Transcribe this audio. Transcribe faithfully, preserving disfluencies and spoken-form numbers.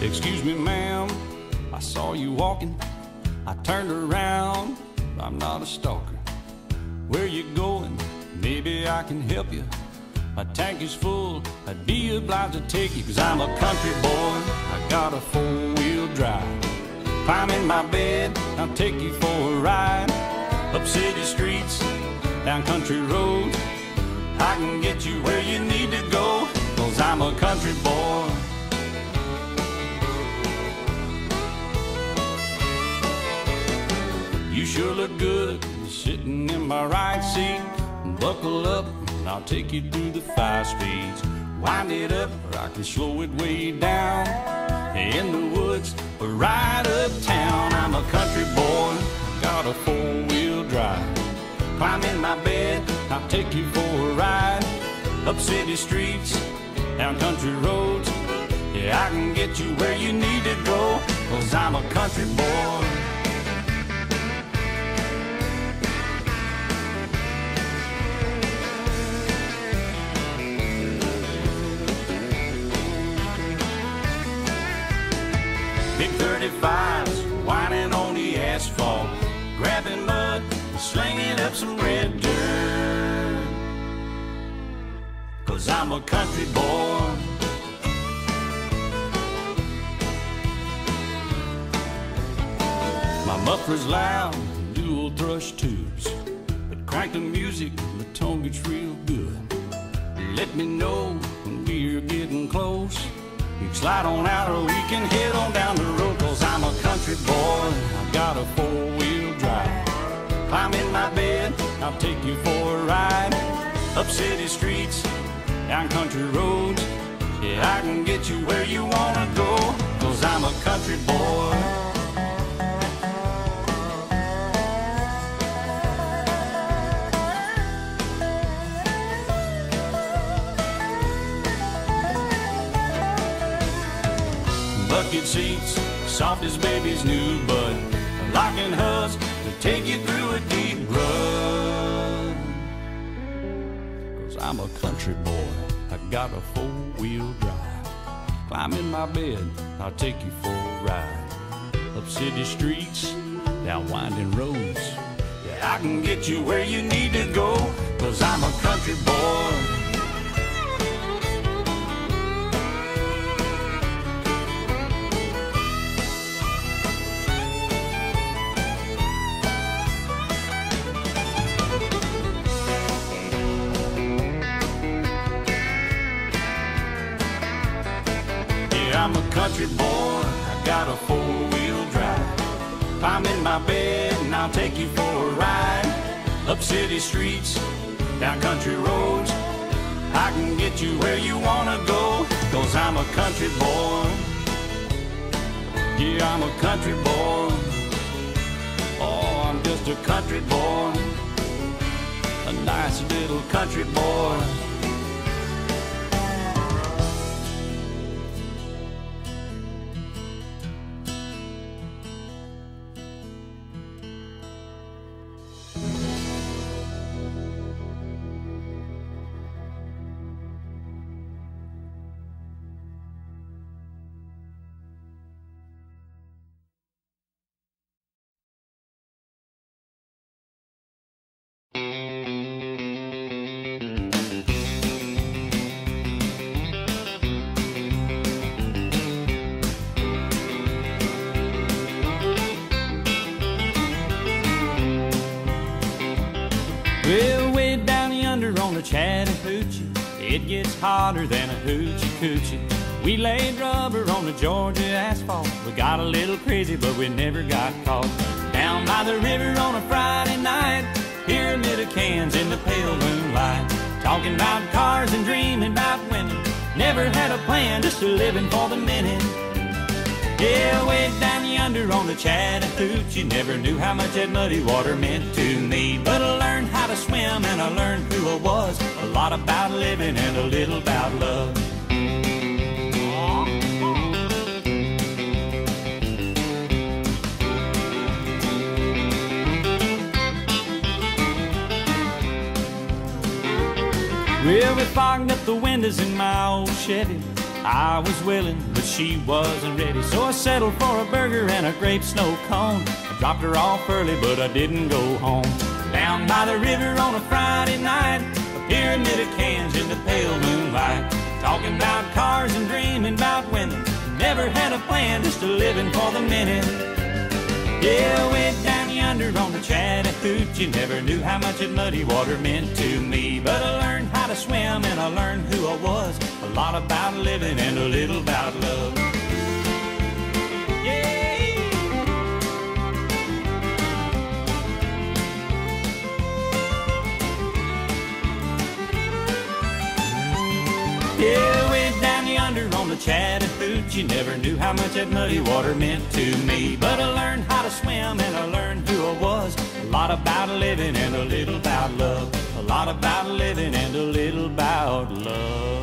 Excuse me, ma'am, I saw you walking. I turned around, I'm not a stalker. Where you going? Maybe I can help you. My tank is full, I'd be obliged to take you, 'cause I'm a country boy, I got a four-wheel drive. Climb in my bed, I'll take you for a ride. Up city streets, down country roads, I can get you where you need to go, 'cause I'm a country boy. You sure look good sitting in my right seat. Buckle up, and I'll take you through the five speeds. Wind it up, or I can slow it way down. In the woods, or right uptown. I'm a country boy, got a four-wheel drive. Climb in my bed, I'll take you for a ride. Up city streets, down country roads, yeah, I can get you where you need to go, 'cause I'm a country boy. Big thirty-fives, whining on the asphalt, grabbing mud, slinging up some red dirt, 'cause I'm a country boy. My muffler's loud, dual thrush tubes, but crank the music, the tone gets real good. Let me know when we're getting close. You can slide on out or we can head on down the road, 'cause I'm a country boy, I've got a four-wheel drive. Climb in my bed, I'll take you for a ride. Up city streets, down country roads, yeah, I can get you where you wanna go, 'cause I'm a country boy. Bucket seats, soft as baby's new bud, locking hubs to take you through a deep rut, 'cause I'm a country boy, I got a four-wheel drive. Climb in my bed, I'll take you for a ride. Up city streets, down winding roads, yeah, I can get you where you need to go, 'cause I'm a country boy. I'm a country boy, I got a four-wheel drive. Climb in my bed and I'll take you for a ride. Up city streets, down country roads, I can get you where you wanna go, 'cause I'm a country boy. Yeah, I'm a country boy. Oh, I'm just a country boy, a nice little country boy. Well, way down yonder on the Chattahoochee, it gets hotter than a hoochie coochie. We laid rubber on the Georgia asphalt. We got a little crazy, but we never got caught. Down by the river on a Friday night, pyramid of cans in the pale moonlight, talking about cars and dreaming about women. Never had a plan, just a living for the minute. Yeah, way down yonder on the Chattahoochee, never knew how much that muddy water meant to me. But I learned how to swim and I learned who I was, a lot about living and a little about love. Well, we fogged up the windows in my old Chevy, I was willing, but she wasn't ready, so I settled for a burger and a grape snow cone. I dropped her off early, but I didn't go home. Down by the river on a Friday night, a pyramid of cans in the pale moonlight, talking about cars and dreaming about women. Never had a plan, just a living for the minute. Yeah, way down yonder on the Chattahoochee, never knew how much that muddy water meant to me. But I learned how to swim and I learned who I was, a lot about living and a little about love. Yeah. Yeah, way down yonder on the Chattahoochee, never knew how much that muddy water meant to me. But I learned how to swim and I learned who I was, a lot about living and a little about love, a lot about living and a little about love.